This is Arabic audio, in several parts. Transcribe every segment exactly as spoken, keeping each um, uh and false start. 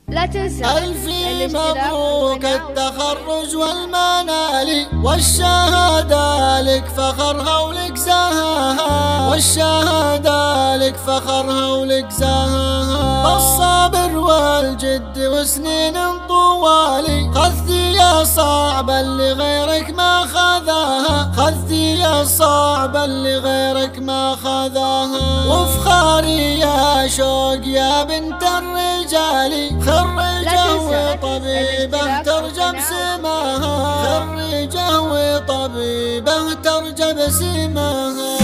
لا تنسى ألف مبروك التخرج والمنال، والشهادة لك فخرها ولك زهاها، والشهادة لك فخرها ولك زهاها. الصبر والجد وسنين طوالي، خذتي يا صعب اللي غيرك ما خذاها، خذتي يا صعب اللي غيرك ما خذاها. وفخاري يا شوق يا بنت الرجال، خريجة وطبيبة ترجى بسماها، خريجة وطبيبة ترجى بسماها.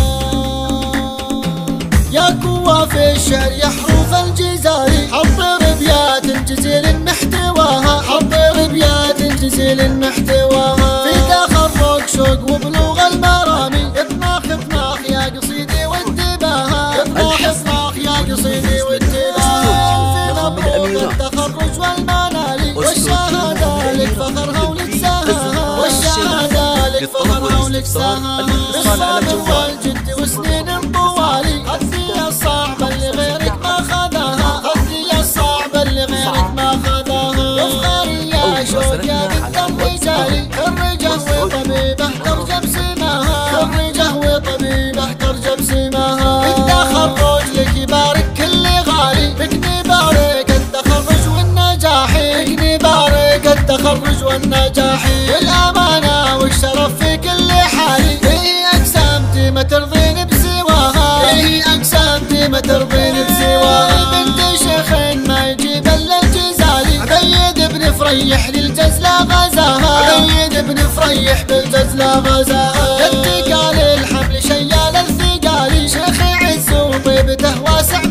يا قوة في الشعر يا حروف الجزالي، حضر ابيات جزيل محتواها، حضر ابيات جزيل محتواها. في تخرج شوق وبلوغ المرامي، اطناخ اطناخ يا قصيدي وانتباها، اطناخ اطناخ يا قصيدي وانتباها. مبروك التخرج والمنال، والشهادة لك فخرها ولك زهاها، والشهادة لك فخرها ولك زهاها. بالصبر والجد وسنين طوالي، خذتي الصعب اللي غيرك ما خذاها، خذتي الصعب اللي غيرك ما خذاها. وفخاري يا شوق يا بنت الرجال، خريجة وطبيبة ترجى بسماها، خريجة وطبيبة ترجى بسماها. التخرج لك يبارك كل غالي، بك نبارك التخرج والنجاح، بك نبارك التخرج والنجاح. والأمانة والشرف في كل حال، إيه أقسامتي ما ترضين بسواها، إيه أقسامتي ما ترضين بسواها. بنت شيخ ما يجيب إلا الجزالي، عبيد بن فريح للجزلة غزاها، عبيد بن فريح بالجزلة غزاها. اتكال الحمل شيال الثقالي، شيخ عز وطيبته واسع